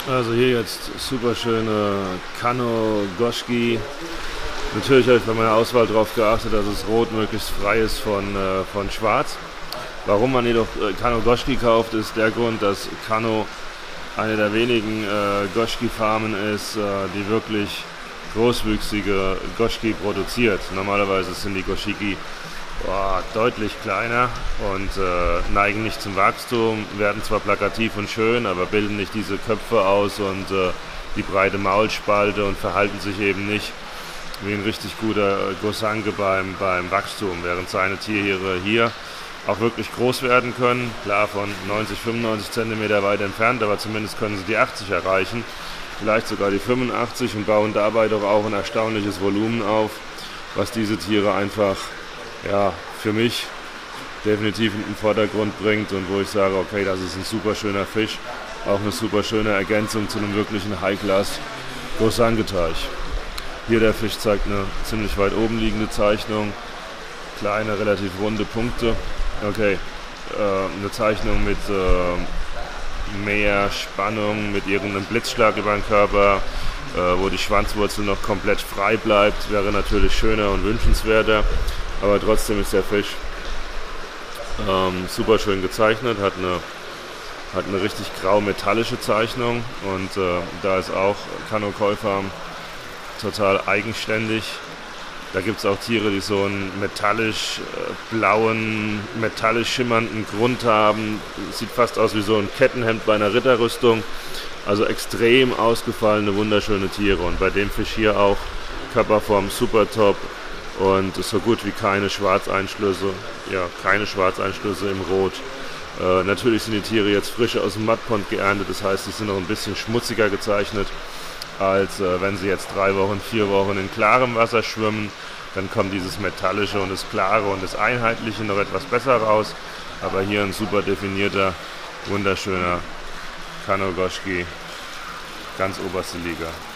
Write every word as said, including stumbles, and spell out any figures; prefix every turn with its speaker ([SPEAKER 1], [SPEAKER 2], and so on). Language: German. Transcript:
[SPEAKER 1] Also hier jetzt super schöne Kano Goshki. Natürlich habe ich bei meiner Auswahl darauf geachtet, dass es rot möglichst frei ist von, äh, von schwarz. Warum man jedoch äh, Kano Goshki kauft, ist der Grund, dass Kano eine der wenigen äh, Goshki-Farmen ist, äh, die wirklich großwüchsige Goshki produziert. Normalerweise sind die Goshiki boah, deutlich kleiner und äh, neigen nicht zum Wachstum, werden zwar plakativ und schön, aber bilden nicht diese Köpfe aus und äh, die breite Maulspalte und verhalten sich eben nicht wie ein richtig guter Gosanke beim, beim Wachstum, während seine Tiere hier auch wirklich groß werden können. Klar, von neunzig, fünfundneunzig Zentimeter weit entfernt, aber zumindest können sie die achtzig erreichen, vielleicht sogar die fünfundachtzig und bauen dabei doch auch ein erstaunliches Volumen auf, was diese Tiere einfach ja, für mich definitiv in den Vordergrund bringt und wo ich sage, okay, das ist ein super schöner Fisch, auch eine super schöne Ergänzung zu einem wirklichen High-Class Gosanke-Teich. Hier der Fisch zeigt eine ziemlich weit oben liegende Zeichnung, kleine, relativ runde Punkte. Okay, äh, eine Zeichnung mit äh, mehr Spannung, mit irgendeinem Blitzschlag über den Körper, äh, wo die Schwanzwurzel noch komplett frei bleibt, wäre natürlich schöner und wünschenswerter. Aber trotzdem ist der Fisch ähm, super schön gezeichnet, hat eine, hat eine richtig grau-metallische Zeichnung und äh, da ist auch Kano Koi Farm total eigenständig. Da gibt es auch Tiere, die so einen metallisch äh, blauen, metallisch schimmernden Grund haben. Sieht fast aus wie so ein Kettenhemd bei einer Ritterrüstung. Also extrem ausgefallene, wunderschöne Tiere. Und bei dem Fisch hier auch Körperform super top. Und so gut wie keine Schwarzeinschlüsse, ja, keine Schwarzeinschlüsse im Rot. Äh, natürlich sind die Tiere jetzt frisch aus dem Mudpond geerntet, das heißt, sie sind noch ein bisschen schmutziger gezeichnet, als äh, wenn sie jetzt drei Wochen, vier Wochen in klarem Wasser schwimmen. Dann kommt dieses Metallische und das Klare und das Einheitliche noch etwas besser raus. Aber hier ein super definierter, wunderschöner Kano Goshki, ganz oberste Liga.